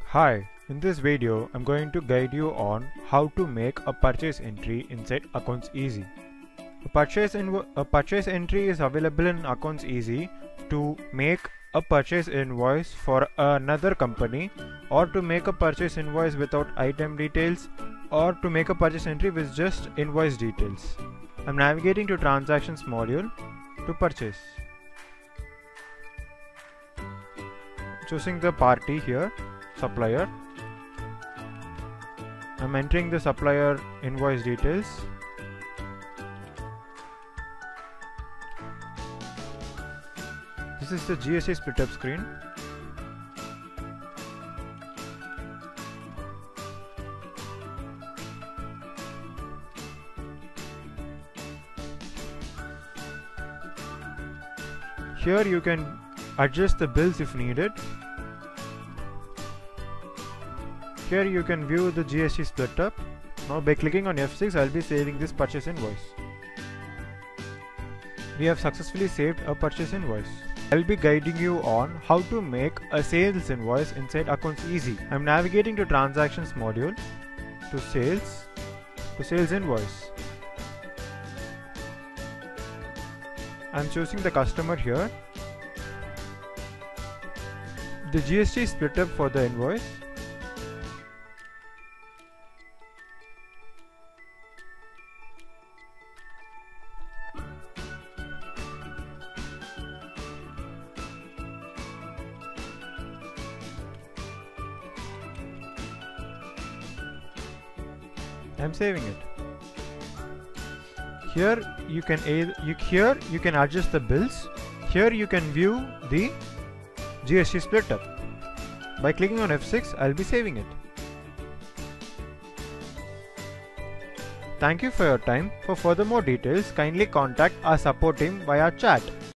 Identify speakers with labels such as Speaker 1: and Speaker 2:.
Speaker 1: Hi, in this video I'm going to guide you on how to make a purchase entry inside Accounts Easy. A purchase entry is available in Accounts Easy to make a purchase invoice for another company, or to make a purchase invoice without item details, or to make a purchase entry with just invoice details. I'm navigating to Transactions module to purchase. Choosing the party here, supplier. I'm entering the supplier invoice details. This is the GST split up screen. Here you can adjust the bills if needed. Here you can view the GST split up. Now by clicking on F6, I'll be saving this purchase invoice. We have successfully saved a purchase invoice. I'll be guiding you on how to make a sales invoice inside Accounts Easy. I'm navigating to Transactions module, to Sales Invoice. I'm choosing the customer here. The GST split up for the invoice. I'm saving it. Here you can adjust the bills. Here you can view the GST split up. By clicking on F6, I'll be saving it. Thank you for your time. For further more details, kindly contact our support team via chat.